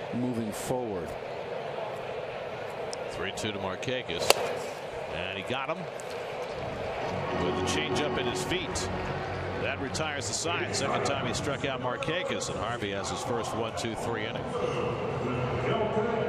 moving forward. 3-2 to Markakis, and he got him with the changeup at his feet. That retires the side. Second time he struck out Markakis, and Harvey has his first 1-2-3 inning.